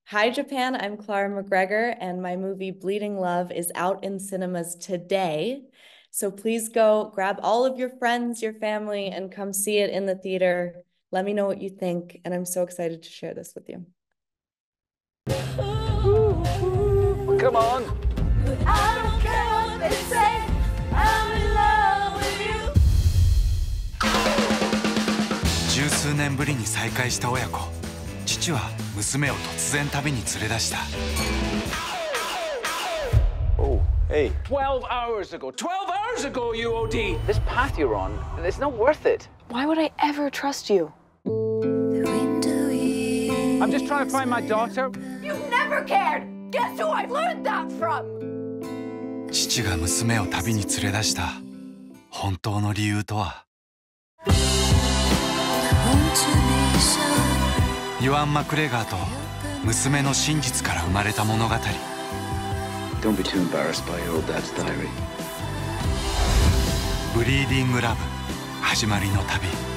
Hi, Japan. I'm Clara McGregor, and my movie Bleeding Love is out in cinemas today. So please go grab all of your friends, your family, and come see it in the theater. Let me know what you think, and I'm so excited to share this with you. Come on. I don't care what they say. I'm in love with you. 十数年ぶりに再会した親子。父は娘を突然旅に連れ出した。 Oh, hey. 12 hours ago. 12 hours ago, you OD. This path you're on, it's not worth it. Why would I ever trust you? I'm just trying to find my daughter. You never cared. Guess who I learned that from? 父が娘を旅に連れ出した本当の理由とは。ユアン・マクレガーと娘の真実から生まれた物語。 Don't be too embarrassed by your old dad's diary. ブリーディング・ラブ始まりの旅。